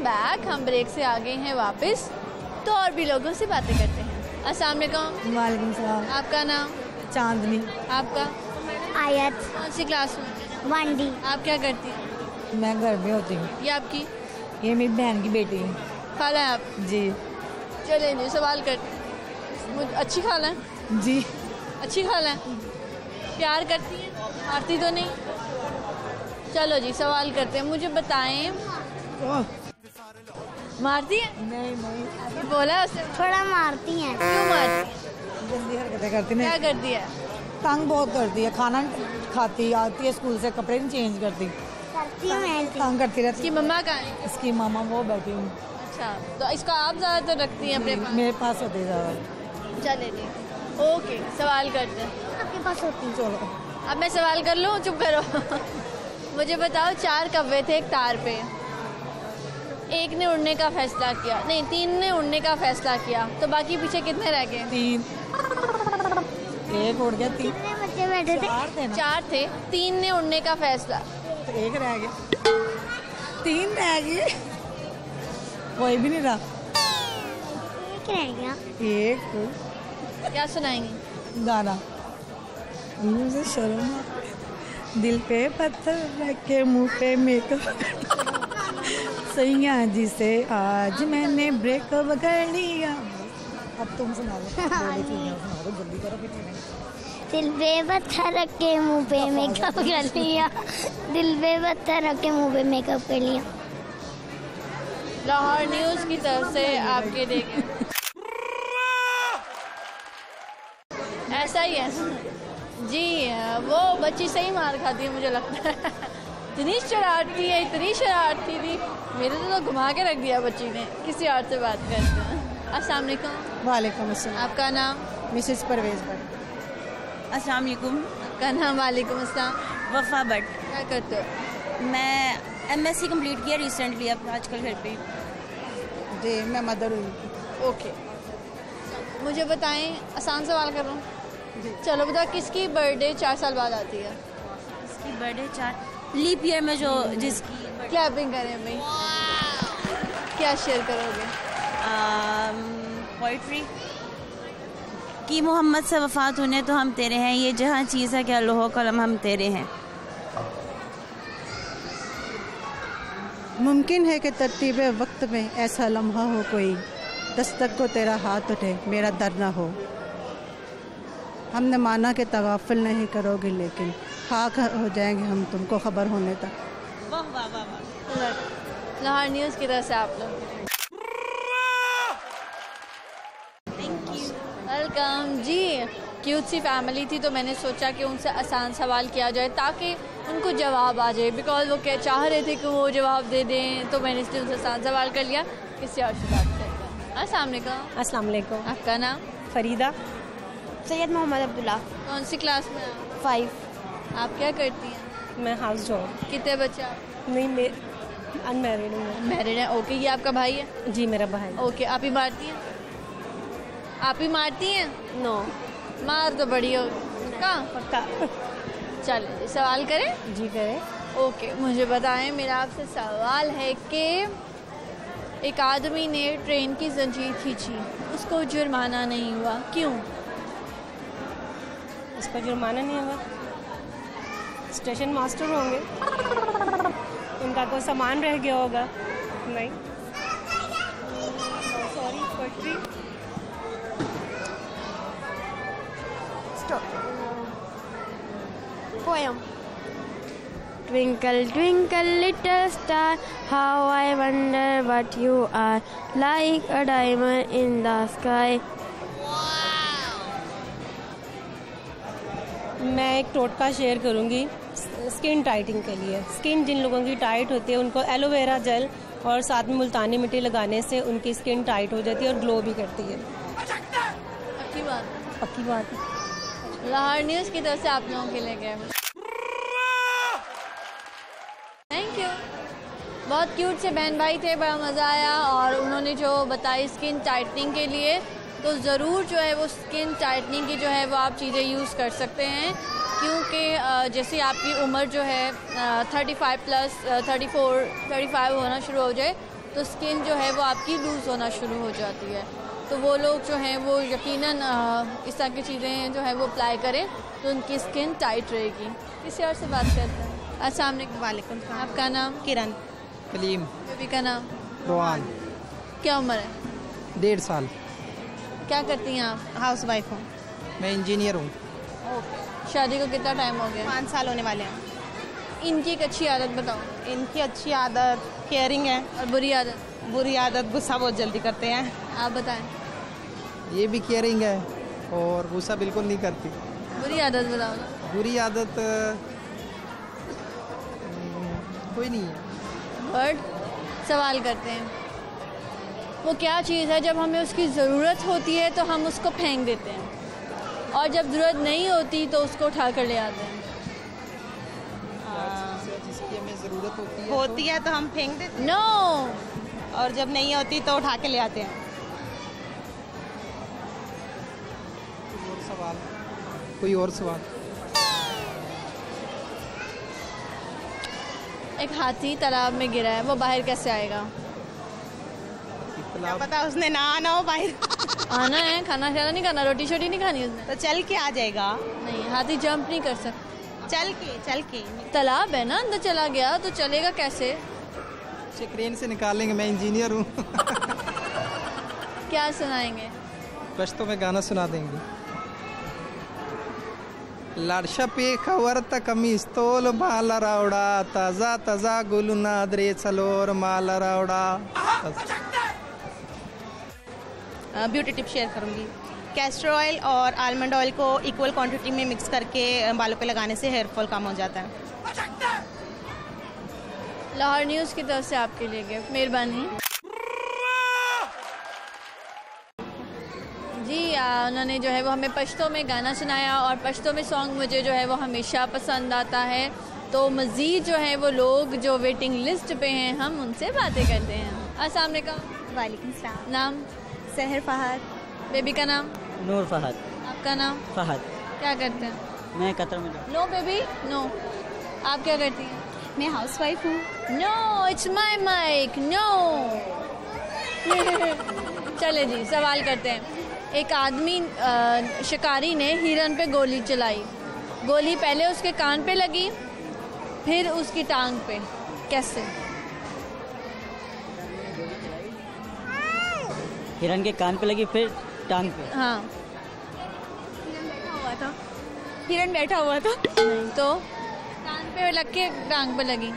Back. हम break से आ गए हैं वापस, तो और भी लोगों से बातें करते हैं। अस्सलाम वालेकुम। वालेकुम सलाम। आपका नाम? चांदनी। आपका? आयत। कौन सी क्लास में? 1D। आप क्या करती हैं? मैं घर में होती हूँ। ये आपकी? ये मेरी बहन की बेटी है। खाला है आप? जी। चले जी सवाल करते हैं। अच्छी खाला है? जी। अच्छी खाला है? प्यार करती है? मारती तो नहीं? चलो जी सवाल करते हैं। मुझे बताएं, मारती है? नहीं बोला है उससे? थोड़ा मारती हैं। क्यों मारती है? जल्दी हरकतें करती नहीं। क्या करती है? तंग बहुत करती है, खाना खाती, आती है स्कूल से कपड़े नहीं चेंज करती, करती हूँ मैं। तंग करती रहती इसकी मम्मा कहाँ है? इसकी मामा वो बैठी हुई। अच्छा, तो इसको आप ज़्यादातर रखती हैं अपने पास? मेरे पास होती है ज़्यादा। चले जी ओके सवाल करते हैं। आपके पास होती है? चलो अब मैं सवाल कर लूँ? चुप करो। मुझे बताओ, 4 कौवे थे एक तार पे। एक ने उड़ने का फैसला किया, नहीं 3 ने उड़ने का फैसला किया, तो बाकी पीछे कितने रह गए? 3। एक उड़ गया। 3 कितने बच्चे बैठे थे? 4 थे ना। 4 थे, 3 ने उड़ने का फैसला। तो एक रह गया। 3 रह गए, कोई भी नहीं रहा। एक रह गया। एक क्या सुनाएंगी? गाना। मुझे शर्म आती, दिल पे पत्थर रख के मुंह पे मेकअप सैया जी से आज मैंने ब्रेकअप कर लिया। अब तुम सुना लो। सुना दो जल्दी करो फिर। दिल पे पत्थर रख के मुंह पे मेकअप कर लिया। दिल पे पत्थर रख के मुंह पे मेकअप कर लिया। लाहौर न्यूज़ की तरफ से आपके देखे ऐसा ही है जी। वो बच्ची सही मार खाती है मुझे लगता है। इतनी शरारती है, इतनी शरारती थी, मेरे तो घुमा के रख दिया बच्ची ने। किसी और से बात करते हैं। अस्सलाम वालेकुम। वालेकुम अस्सलाम। आपका नाम? मिसेस परवेज भट्ट। अस्सलाम वालेकुम। आपका नाम? वालेकुम अस्सलाम। वफ़ा भट्ट। क्या करते हो? मैं MSc कंप्लीट किया रिसेंटली, अब आजकल घर पे। जी मैं मदर हूँ। ओके, मुझे बताएं, आसान सवाल कर रहा हूँ। चलो बताओ, किसकी बर्थडे 4 साल बाद आती है? इसकी बर्थडे 4 लीप ईयर में जो जिसकी क्लैपिंग करें भाई। क्या शेयर करोगे? पोइट्री कि मोहम्मद से वफ़ात होने तो हम तेरे हैं, ये जहाँ चीज़ है क्या लोहो कलम हम तेरे हैं। मुमकिन है कि तरतीब वक्त में ऐसा लम्हा हो कोई, दस्तक को तेरा हाथ उठे मेरा दर ना हो। हमने माना कि तगाफुल नहीं करोगे, लेकिन खाक हो जाएंगे हम तुमको खबर होने तक। वाह वाह वाह वाह। लाहौर न्यूज़ की तरफ से आप लोग थैंक यू। वेलकम जी। क्यूट सी फैमिली थी, तो मैंने सोचा कि उनसे आसान सवाल किया जाए ताकि उनको जवाब आ जाए, बिकॉज वो क्या चाह रहे थे कि वो जवाब दे दें, तो मैंने इसलिए उनसे आसान सवाल कर लिया। किसी और से बात करते हैं। अस्सलाम वालेकुम। अस्सलाम वालेकुम। आपका नाम? फरीदा। सैयद मोहम्मद अब्दुल्ला। कौन सी क्लास में आप? 5। आप क्या करती हैं? मैं हाउस जॉब। कितने बच्चे आप? नहीं, मैं अनमैरिड हूँ। मैरिड है। ओके, ये आपका भाई है? जी मेरा भाई। ओके, आप ही मारती हैं? आप ही मारती हैं? नो। मार तो बड़ी हो कहाँ? पक्का। चलो सवाल करें? जी करें। ओके, मुझे बताएं, मेरा आपसे सवाल है कि एक आदमी ने ट्रेन की जंजीर खींची, उसको जुर्माना नहीं हुआ, क्यों? इसका जुर्माना नहीं होगा, स्टेशन मास्टर होंगे, उनका कोई सामान रह गया होगा। नहीं, sorry poetry. Poem. Twinkle, twinkle, little star, how I wonder what you are, like a diamond in the sky. मैं एक टोटका शेयर करूंगी स्किन टाइटिंग के लिए। स्किन जिन लोगों की टाइट होती है उनको एलोवेरा जेल और साथ में मुल्तानी मिट्टी लगाने से उनकी स्किन टाइट हो जाती है और ग्लो भी करती है। पक्की बात? पक्की बात है। लाहौर न्यूज़ की तरफ से आप लोगों के लिए गए। Thank you. बहुत क्यूट से बहन भाई थे, बड़ा मज़ा आया। और उन्होंने जो बताई स्किन टाइटनिंग के लिए, तो ज़रूर जो है वो स्किन टाइटनिंग की जो है वो आप चीज़ें यूज़ कर सकते हैं, क्योंकि जैसे आपकी उम्र जो है 35 प्लस 34 35 होना शुरू हो जाए, तो स्किन जो है वो आपकी लूज़ होना शुरू हो जाती है। तो वो लोग जो हैं वो यकीनन इस तरह की चीज़ें जो है वो अप्लाई करें तो उनकी स्किन टाइट रहेगी। किसी और से बात करते हैं। अस्सलाम वालेकुम। आपका नाम? किरण। कलीम। बेबी का नाम? रोहान। क्या उम्र है? 1.5 साल। क्या करती हैं आप? हाउस वाइफ हूँ। मैं इंजीनियर हूँ। शादी को कितना टाइम हो गया? 5 साल होने वाले हैं। इनकी एक अच्छी आदत बताओ। इनकी अच्छी आदत केयरिंग है। और बुरी आदत? बुरी आदत गुस्सा बहुत जल्दी करते हैं। आप बताएं। ये भी केयरिंग है और गुस्सा बिल्कुल नहीं करती। बुरी आदत बताओ। बुरी आदत कोई नहीं है। बट सवाल करते हैं, वो क्या चीज़ है जब हमें उसकी ज़रूरत होती है तो हम उसको फेंक देते हैं, और जब ज़रूरत नहीं होती तो उसको उठा कर ले आते हैं। जिसकी हमें ज़रूरत होती है तो हम फेंक देते नो। हैं और जब नहीं होती तो उठा के ले आते हैं। कोई और सवाल? एक हाथी तालाब में गिरा है, वो बाहर कैसे आएगा? क्या पता उसने ना आना हो बाहर। आना है, खाना खाना नहीं खाना, रोटी शोटी नहीं खानी उसने। तो चल के आ जाएगा। नहीं, हाथी जंप नहीं कर सकता। चल के तालाब है ना, अंदर चला गया तो चलेगा कैसे? क्रेन से निकालेंगे। मैं इंजीनियर हूँ। क्या सुनाएंगे? पश्तो में गाना सुना देंगे। लाडशा पे खबर तक कमीज तोल माला रावड़ा ताज़ा ताज़ा गुलना द्रे चलोर माला रावड़ा। ब्यूटी टिप शेयर करूँगी। कैस्टर ऑयल और आलमंड ऑयल को इक्वल क्वांटिटी में मिक्स करके बालों पे लगाने से हेयर फॉल कम हो जाता है। लाहौर न्यूज़ की तरफ से आपके लिए गिफ्ट। मेहरबानी जी। उन्होंने जो है वो हमें पश्तो में गाना सुनाया, और पश्तो में सॉन्ग मुझे जो है वो हमेशा पसंद आता है। तो मज़ीद जो है वो लोग जो वेटिंग लिस्ट पे हैं हम उनसे बातें करते हैं। अस्सलाम वालेकुम। वालेकुम सलाम। नाम? सहर फहद। बेबी का नाम? नूर फहद। आपका नाम? फहद। क्या करते हैं? मैं कतर में। No baby no. आप क्या करती हैं? मैं हाउस वाइफ हूँ। No, it's my mic. No. चले जी, सवाल करते हैं। एक आदमी शिकारी ने हिरन पे गोली चलाई। गोली पहले उसके कान पे लगी, फिर उसकी टांग पे। कैसे? हिरन के कान पे लगी, फिर टांग पे। हाँ। हिरन बैठा हुआ था। नहीं तो कान पे लग के टांग पे लगी।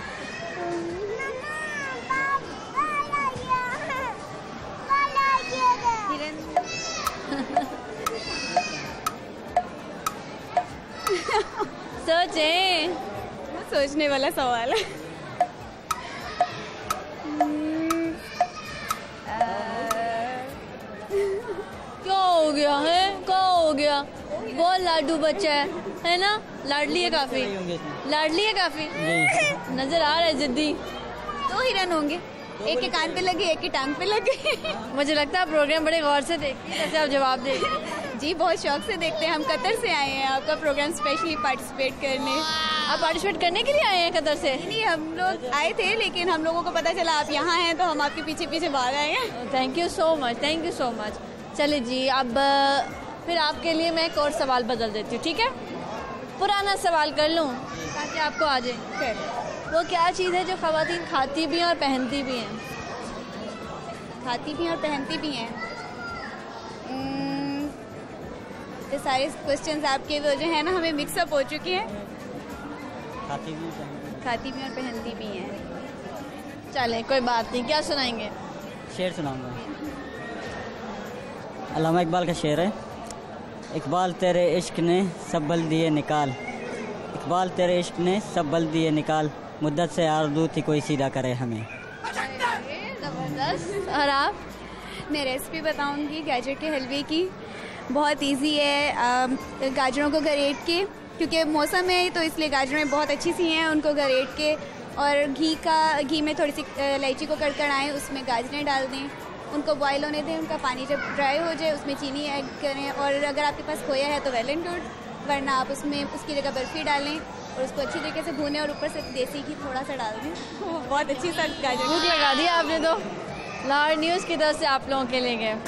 सोचे। सोचने वाला सवाल है। क्या हो गया है? क्या हो गया? बहुत लाडू बच्चा है ना? लाडली है काफी। लाडली है काफी। नजर आ रहा है जिद्दी। 2 हिरन होंगे, एक के कान पे लगे, एक की टांग पे लगे। मुझे लगता है प्रोग्राम बड़े गौर से देखती है, जैसे आप जवाब देंगे। जी बहुत शौक से देखते हैं। हम कतर से आए हैं आपका प्रोग्राम स्पेशली पार्टिसिपेट करने। आप पार्टिसिपेट करने के लिए आए हैं कतर से? नहीं, हम लोग आए थे लेकिन हम लोगों को पता चला आप यहाँ हैं तो हम आपके पीछे पीछे भाग आए हैं। Thank you so much, thank you so much. चले जी, अब फिर आपके लिए मैं एक और सवाल बदल देती हूँ, ठीक है? पुराना सवाल कर लूँ ताकि आपको आ जाए। वो क्या चीज़ है जो ख़वातीन खाती भी हैं और पहनती भी हैं? खाती भी हैं और पहनती भी हैं। ये सारे क्वेश्चंस आपके वो जो है ना हमें मिक्सअप हो चुके हैं। खाती भी और पहनती भी हैं। चले कोई बात नहीं। क्या सुनाएंगे? शेर सुनाऊंगा। अल्लामा इकबाल का शेर है। इकबाल तेरे इश्क ने सब बल दिए निकाल, इकबाल तेरे इश्क ने सब बल दिए निकाल, मुद्दत से आरज़ू थी कोई सीधा करे हमें। ज़बरदस्त। और आप? मैं रेसिपी बताऊंगी गाजर के हलवे की। बहुत इजी है। गाजरों को गरेट के, क्योंकि मौसम है तो इसलिए गाजरें बहुत अच्छी सी हैं, उनको गरेट के और घी में थोड़ी सी इलायची को कड़कड़ाएं, उसमें गाजरें डाल दें, उनको बॉयल होने दें। उनका पानी जब ड्राई हो जाए उसमें चीनी ऐड करें, और अगर आपके पास खोया है तो वेल एंड गुड, वरना आप उसमें उसकी जगह बर्फ़ी डालें और उसको अच्छी तरीके से भूनें और ऊपर से देसी घी थोड़ा सा डाल दें। बहुत अच्छी सा गाजर। भूख लगा दिया आपने तो। लाहौर न्यूज़ की तरफ से आप लोगों के लिए गए।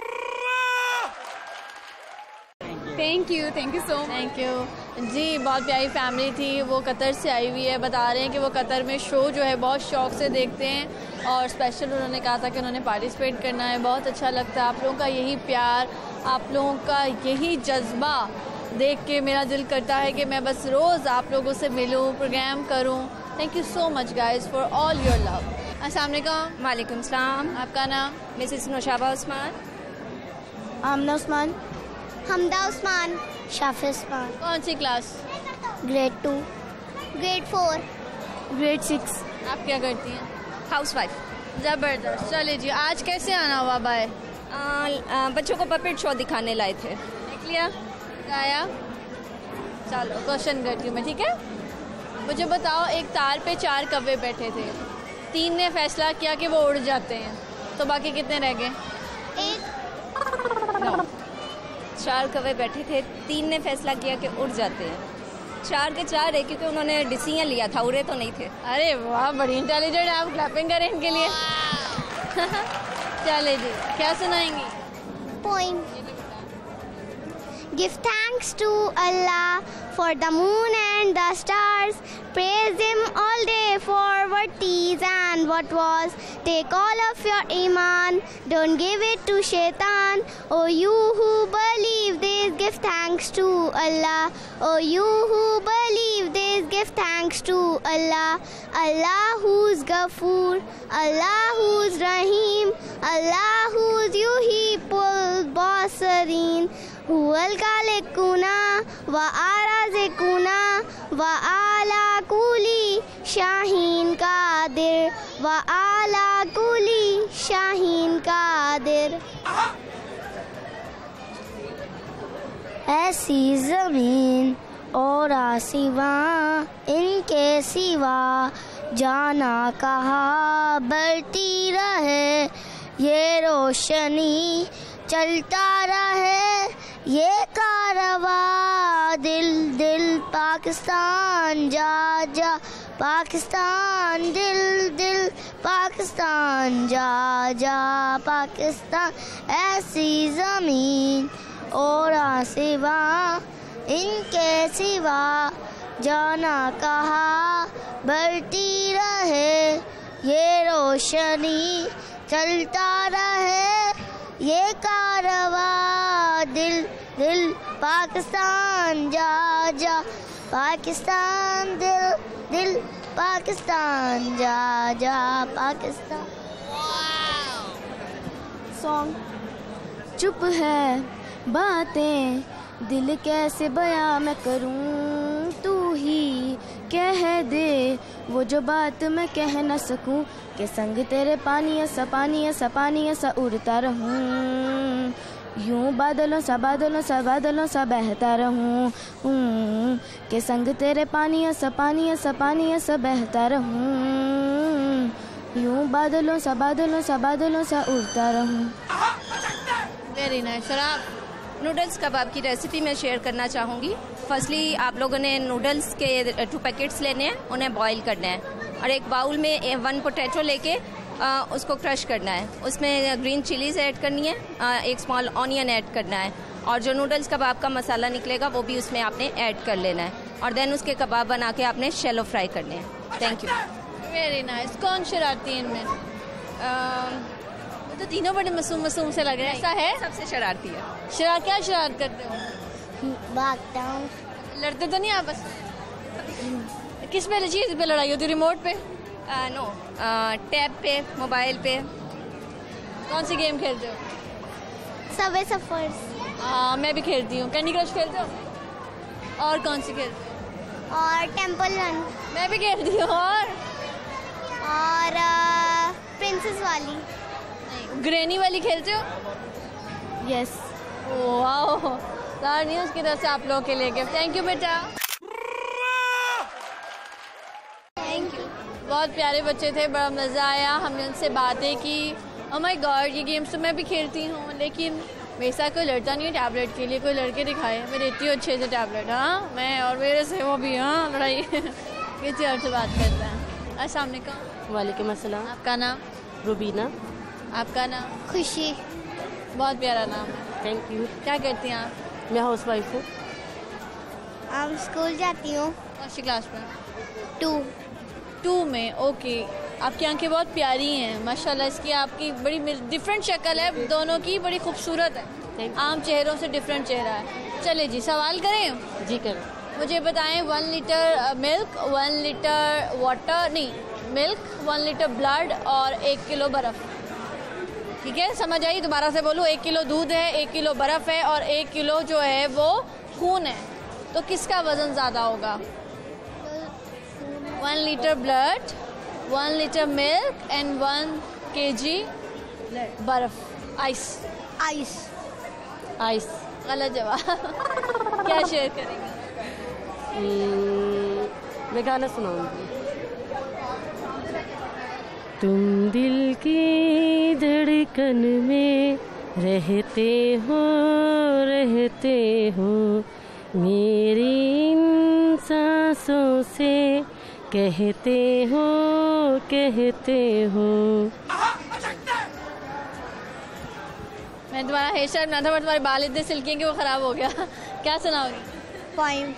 Thank you so much. Thank you जी। बहुत प्यारी फैमिली थी, वो कतर से आई हुई है। बता रहे हैं कि वो कतर में शो जो है बहुत शौक से देखते हैं और स्पेशल उन्होंने कहा था कि उन्होंने पार्टिसिपेट करना है। बहुत अच्छा लगता है आप लोगों का यही प्यार, आप लोगों का यही जज्बा देख के मेरा दिल करता है कि मैं बस रोज़ आप लोगों से मिलूं, प्रोग्राम करूं। Thank you so much guys for all your love. अस्सलाम वालेकुम। वालेकुम सलाम। आपका नाम? मिसेस नौशाबा उस्मान। आमना उस्मान। हमदा उस्मान। शाफी उस्मान। कौन सी क्लास? ग्रेड 2। ग्रेड 4। ग्रेड 6। आप क्या करती हैं? हाउसवाइफ। ज़बरदस्त। चलिए जी, आज कैसे आना हुआ बाय? बच्चों को पपेट शो दिखाने लाए थे। देख लिया, गाया। चलो क्वेश्चन करती हूँ मैं, ठीक है? मुझे बताओ, एक तार पे 4 कौवे बैठे थे, 3 ने फैसला किया कि वो उड़ जाते हैं, तो बाकी कितने रह गए? 1। 4 कौवे बैठे थे, 3 ने फैसला किया कि उड़ जाते हैं। 4 के 4 है क्योंकि उन्होंने डिसीजन लिया था, उड़े तो नहीं थे। अरे वाह, बड़ी इंटेलिजेंट है। आप क्लैपिंग करें इनके लिए। चले जी, क्या सुनाएंगी? Poem. Give thanks to Allah for the moon and the stars. Praise Him all day for what is and what was. Take all of your iman, don't give it to shaitan. Oh, you who believe this, give thanks to Allah. Oh, you who believe this, give thanks to Allah. Allah who's Ghafoor, Allah who's Rahim, Allah who's Yuhibul Basareen. Huwal Khaliquna wa Arazikuna wa ala kulli Shahin Qadir wa ala kulli Shahin Qadir. ऐसी ज़मीन और आसमां, इनके सिवा जाना कहाँ बढ़ती रहे, ये रोशनी चलता रहे, ये कारवा दिल दिल पाकिस्तान जा जा, पाकिस्तान दिल दिल पाकिस्तान जा जा, पाकिस्तान। ऐसी ज़मीन और आसमां, इनके सिवा जाना कहाँ बढ़ती रहे, ये रोशनी चलता रहे, ये कारवा दिल दिल पाकिस्तान जा जा, पाकिस्तान दिल दिल पाकिस्तान जा जा, पाकिस्तान। सॉन्ग। चुप है बातें दिल कैसे बयां मैं करूं, तू ही कह दे वो जो बात मैं कह न सकूं, के संग तेरे पानी ऐसा उड़ता रहूं, यूं बादलों सा बहता रहूं, के संग तेरे पानी ऐसा बहता रहूं, यूं बादलों सा उड़ता रहूं। Very nice. सर आप? नूडल्स कबाब की रेसिपी मैं शेयर करना चाहूँगी। फर्स्टली आप लोगों ने नूडल्स के 2 पैकेट्स लेने हैं, उन्हें बॉईल करना है और एक बाउल में 1 पोटैटो लेके उसको क्रश करना है। उसमें ग्रीन चिलीज़ ऐड करनी है, 1 स्मॉल ऑनियन ऐड करना है और जो नूडल्स कबाब का मसाला निकलेगा वो भी उसमें आपने ऐड कर लेना है और देन उसके कबाब बना के आपने शैलो फ्राई करने हैं। Thank you. Very nice. कौन शरारती है इनमें? तो तीनों बड़े मासूम से लग रहे हैं। ऐसा है? सबसे शरारती है। क्या शरारत करते हो? भागता हूँ। लड़ते तो नहीं आपस में? किस पे चीज़ पे लड़ाई होती? रिमोट पे? नो, टैब पे, मोबाइल पे। कौन सी गेम खेलते हो? Subway Surfers. मैं भी खेलती हूँ। कैंडी क्रश खेलते हो? और कौन सी खेलते हो? और टेम्पल रन। मैं भी खेलती हूँ। और प्रिंसेस वाली। ग्रेनी वाली खेलते हो? यस। वाओ, लाहौर न्यूज़ की तरफ से आप लोगों के लिए गिफ्ट। थैंक यू बेटा। Thank you. बहुत प्यारे बच्चे थे, बड़ा मज़ा आया, हमने उनसे बातें की। ओह माय गॉड, ये गेम्स तो मैं भी खेलती हूँ, लेकिन मेरे साथ कोई लड़ता नहीं है टैबलेट के लिए। कोई लड़के दिखाए, मैं देती हूँ अच्छे से टैबलेट। हाँ, मैं और मेरे से वो भी। हाँ, लड़ाई किसी और से बात करता है। अस्सलाम वालेकुम। वालेकुम अस्सलाम। आपका नाम? रुबीना। आपका नाम? खुशी। बहुत प्यारा नाम है। Thank you. क्या करती हैं आप? मैं हाउस वाइफ हूँ। स्कूल जाती हूँ। कौन सी क्लास में? 2 में। ओके, आपकी आंखें बहुत प्यारी हैं माशाल्लाह। इसकी आपकी बड़ी डिफरेंट शक्ल है दोनों की, बड़ी खूबसूरत है। आम चेहरों से डिफरेंट चेहरा है। चले जी, सवाल करें? जी करें। मुझे बताएं 1 लीटर मिल्क, 1 लीटर वाटर, नहीं मिल्क, 1 लीटर ब्लड और 1 किलो बर्फ़। ठीक है, समझ आई? दोबारा से बोलूँ, 1 किलो दूध है, 1 किलो बर्फ़ है और 1 किलो जो है वो खून है। तो किसका वज़न ज़्यादा होगा? 1 litre blood, 1 litre milk and 1 kg बर्फ़। आइस। गलत जवाब। क्या शेयर करेंगे? मैं गाना सुनाऊंगी। तुम दिल की धड़कन में रहते हो मेरी इन सांसों से कहते हो। मैं तुम्हारा हेयर स्टाइल बना था पर तुम्हारे बाल इतने सिल्की हैं कि वो ख़राब हो गया। क्या सुनाओगी? Poem.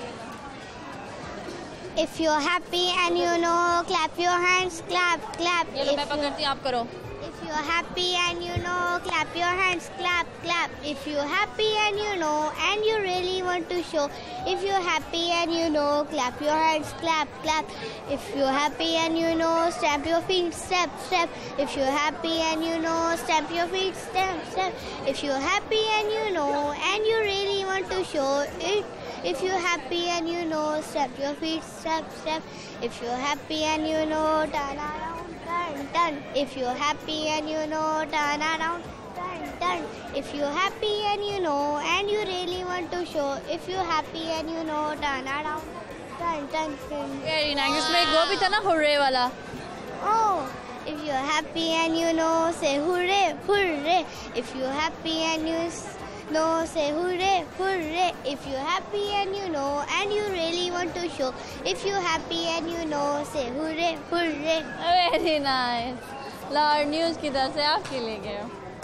If you're happy and you know, clap your hands, clap, clap. ये लो, मैं पकड़ती हूँ, आप करो। If you're happy and you know, clap your hands, clap, clap. If you're happy and you know, and you really want to show. If you're happy and you know, clap your hands, clap, clap. If you're happy and you know, stamp your feet, step, step. If you're happy and you know, stamp your feet, step, step. If you're happy and you know, and you really want to show it. If you're happy and you know, stamp your feet, step, step. If you're happy and you know, turn around. Turn. If you're happy and you know, turn around, turn. If you're happy and you know, and you really want to show. If you're happy and you know, turn around, turn. Very nice. इसमें एक वो भी था ना, hurray वाला. Oh, if you're happy and you know, say hooray, hooray. If you're happy and you know, say hooray, hooray. If you're happy and you know, and you really want to show. If you're happy and you know, say hooray, hooray. Very nice. Lahore news की तरफ से आपके लिए गए।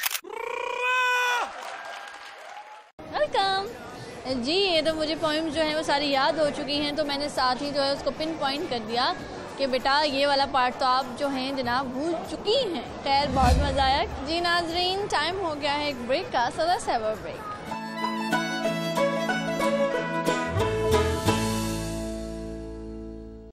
Welcome जी। ये तो मुझे पोइम जो है वो सारी याद हो चुकी हैं, तो मैंने साथ ही जो है उसको पिन पॉइंट कर दिया कि बेटा ये वाला पार्ट तो आप जो हैं जनाब भूल चुकी हैं। खैर, बहुत मज़ा आया जी। नाजरीन, टाइम हो गया है एक ब्रेक का, so let's have a break।